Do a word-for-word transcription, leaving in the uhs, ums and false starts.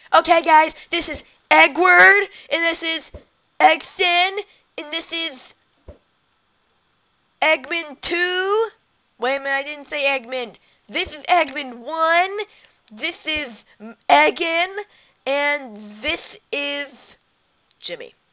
Okay, guys, this is Eggward, and this is Eggson, and this is Eggman two. Wait a minute, I didn't say Eggman. This is Eggman one. This is Eggin, and this is Jimmy.